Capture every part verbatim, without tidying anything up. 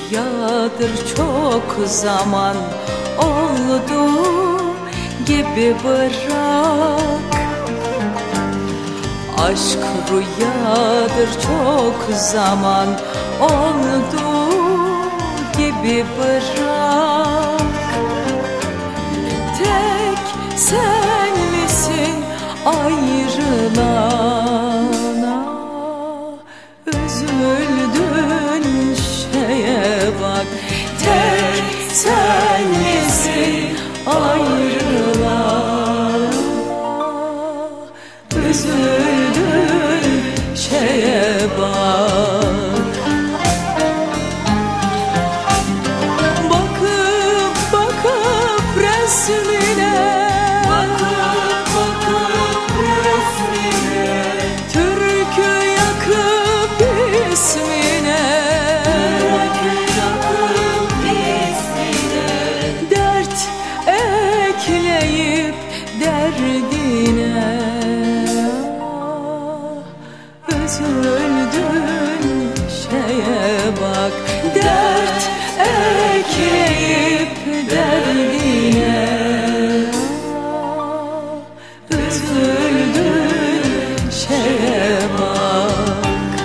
rüyadır, çok zaman oldu gibi bırak. Aşk rüyadır, çok zaman oldu gibi bırak. Tek sen misin ayrılana? Üzüldün şeye bak. Tek sen misin ayrılana? Üzüldün şeye bak. Bakıp bakıp resmine, bakıp bakıp resmine, türkü yakıp ismine, türkü yakıp ismine, dert ekleyip derdine. Üzüldün şeye bak. Dert ekleyip derdine. Üzüldün şeye bak.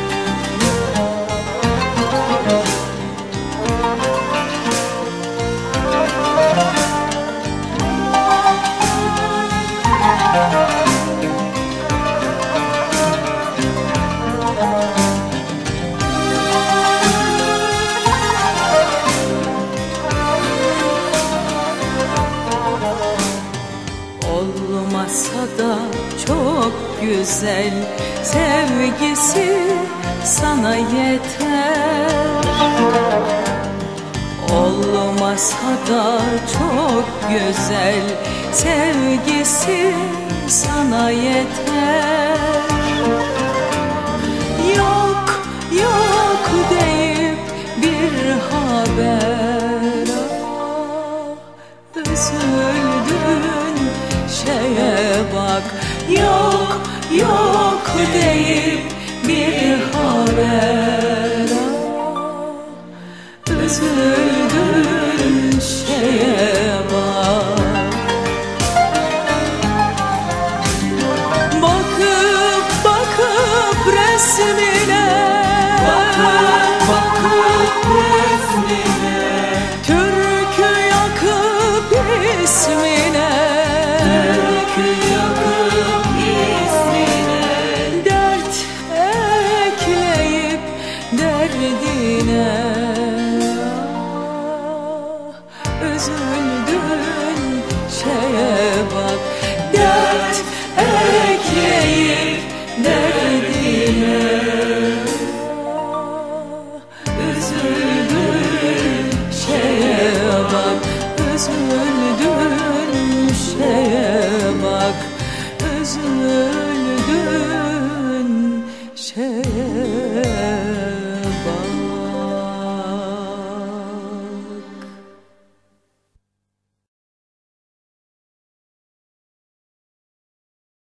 Olmasa da çok güzel, sevgisi sana yeter. Olmasa da çok güzel, sevgisi sana yeter. Yok yok deyip bir haber, ah, üzüldün şeye bak. Yok yok deyip bir haber, ah, üzüldün şeye bak. Bakıp bakıp resmine, bakıp bakıp resmine, türkü yakıp ismine, türkü yakıp ismine, dert ekleyip derdine. Üzüldün şeye bak. Dert ekleyip derdine. Üzüldün şeye bak. Üzüldün şeye bak. Üzüldün